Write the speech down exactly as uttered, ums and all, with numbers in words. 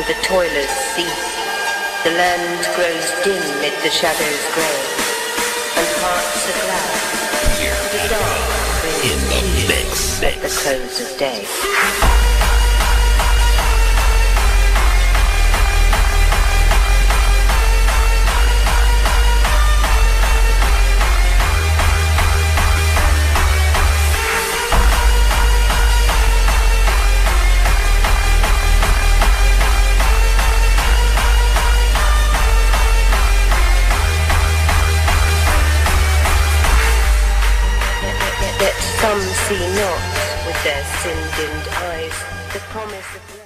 the toilers cease. The land grows dim mid the shadows grey, and hearts are glad, for the dark in the mix, at the close of day. That some see not with their sin-dimmed eyes the promise of